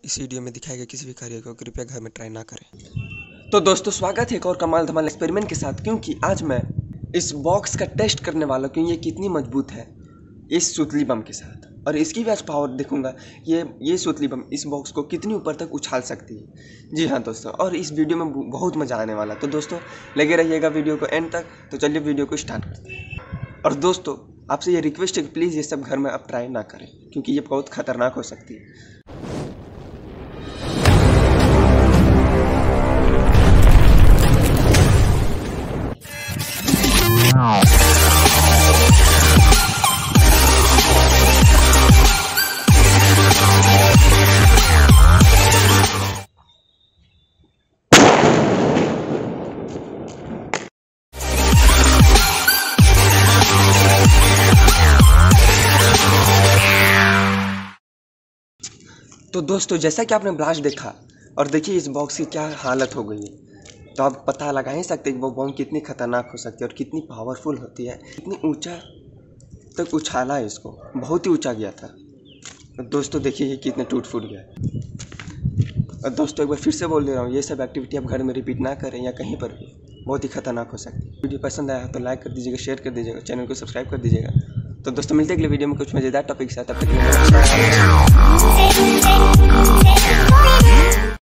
इस वीडियो में दिखाए गए किसी भी कार्य को कृपया घर में ट्राई ना करें। तो दोस्तों स्वागत है एक और कमाल धमाल एक्सपेरिमेंट के साथ, क्योंकि आज मैं इस बॉक्स का टेस्ट करने वाला हूँ कि ये कितनी मजबूत है इस सुतली बम के साथ, और इसकी भी आज पावर देखूंगा ये सुतली बम इस बॉक्स को कितनी ऊपर तक उछाल सकती है। जी हाँ दोस्तों, और इस वीडियो में बहुत मज़ा आने वाला। तो दोस्तों लगे रहिएगा वीडियो को एंड तक। तो चलिए वीडियो को स्टार्ट करते हैं। और दोस्तों आपसे ये रिक्वेस्ट है कि प्लीज़ ये सब घर में आप ट्राई ना करें, क्योंकि ये बहुत खतरनाक हो सकती है। तो दोस्तों जैसा कि आपने ब्लास्ट देखा और देखिए इस बॉक्स की क्या हालत हो गई है, तो आप पता लगा ही सकते हैं कि वो बम कितनी खतरनाक हो सकती है और कितनी पावरफुल होती है। कितनी ऊंचा तक उछाला है इसको, बहुत ही ऊंचा गया था। तो दोस्तों देखिए ये कितने टूट फूट गया है। और दोस्तों एक बार फिर से बोल दे रहा हूँ, ये सब एक्टिविटी आप घर में रिपीट ना करें या कहीं पर भी, बहुत ही खतरनाक हो सकती है। वीडियो पसंद आया तो लाइक कर दीजिएगा, शेयर कर दीजिएगा, चैनल को सब्सक्राइब कर दीजिएगा। तो दोस्तों मिलते हैं अगले वीडियो में कुछ मजेदार टॉपिक के साथ। तब तक